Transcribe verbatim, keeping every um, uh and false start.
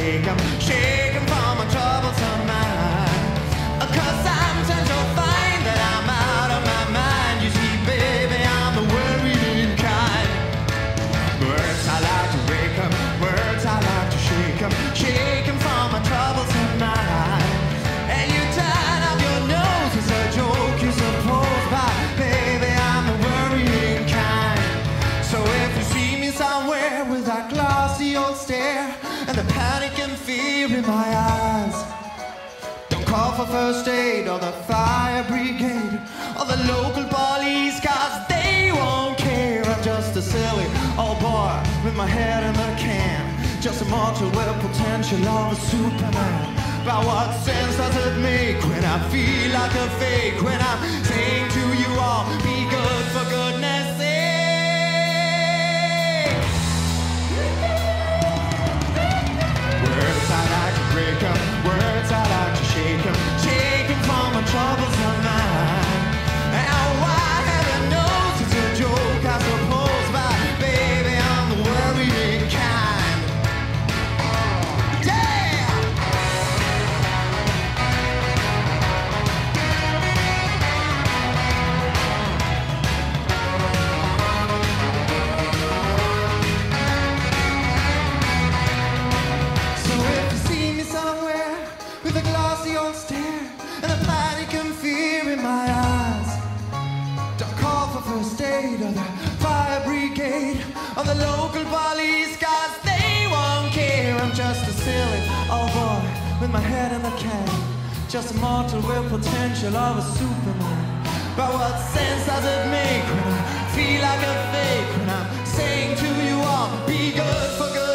shake 'em, shake 'em from my troublesome mind. Cause sometimes you'll find that I'm out of my mind. You see, baby, I'm the worrying kind. Words I like to wake 'em, words I like to shake 'em, shake 'em from my troublesome mind. And you turn up your nose, it's a joke you suppose, but baby, I'm the worrying kind. So if you see me somewhere with that glossy old stare and the panic and fear in my eyes, don't call for first aid or the fire brigade or the local police, cause they won't care. I'm just a silly old boy with my head in the can, just a mortal with potential of a Superman. But what sense does it make when I feel like a fake, when I'm saying to you all, be good for goodness sake? Words I like to break 'em, words I like to shake 'em, shake 'em from my troubles of mine. And why heaven knows it's a joke, I suppose, but baby, I'm the worrying kind. Yeah! So if you see me somewhere with a glossy old stare and a panic and fear in my eyes, don't call for first aid or the fire brigade or the local police, cause they won't care. I'm just a silly old boy with my head in the can, just a mortal with potential of a Superman. But what sense does it make when I feel like a fake, when I'm saying to you all, be good for good?